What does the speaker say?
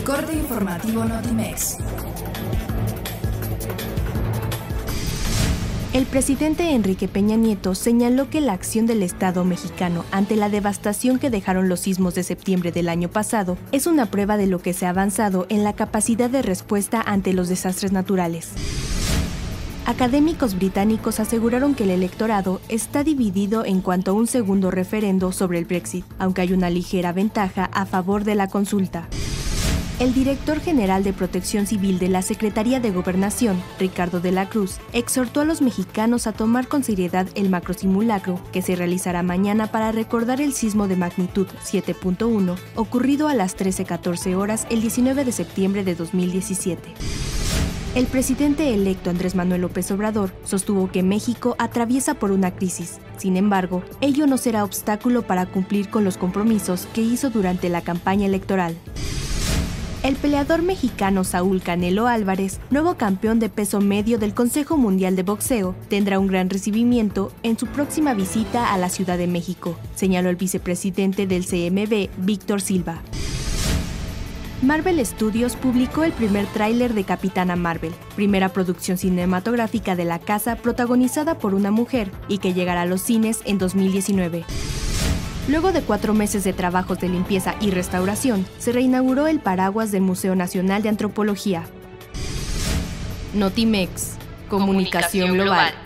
Corte informativo Notimex. El presidente Enrique Peña Nieto señaló que la acción del Estado mexicano ante la devastación que dejaron los sismos de septiembre del año pasado es una prueba de lo que se ha avanzado en la capacidad de respuesta ante los desastres naturales. Académicos británicos aseguraron que el electorado está dividido en cuanto a un segundo referendo sobre el Brexit, aunque hay una ligera ventaja a favor de la consulta. El director general de Protección Civil de la Secretaría de Gobernación, Ricardo de la Cruz, exhortó a los mexicanos a tomar con seriedad el macrosimulacro que se realizará mañana para recordar el sismo de magnitud 7.1 ocurrido a las 13:14 horas el 19 de septiembre de 2017. El presidente electo Andrés Manuel López Obrador sostuvo que México atraviesa por una crisis. Sin embargo, ello no será obstáculo para cumplir con los compromisos que hizo durante la campaña electoral. El peleador mexicano Saúl Canelo Álvarez, nuevo campeón de peso medio del Consejo Mundial de Boxeo, tendrá un gran recibimiento en su próxima visita a la Ciudad de México, señaló el vicepresidente del CMB, Víctor Silva. Marvel Studios publicó el primer tráiler de Capitana Marvel, primera producción cinematográfica de la casa protagonizada por una mujer y que llegará a los cines en 2019. Luego de 4 meses de trabajos de limpieza y restauración, se reinauguró el paraguas del Museo Nacional de Antropología. Notimex, Comunicación Global.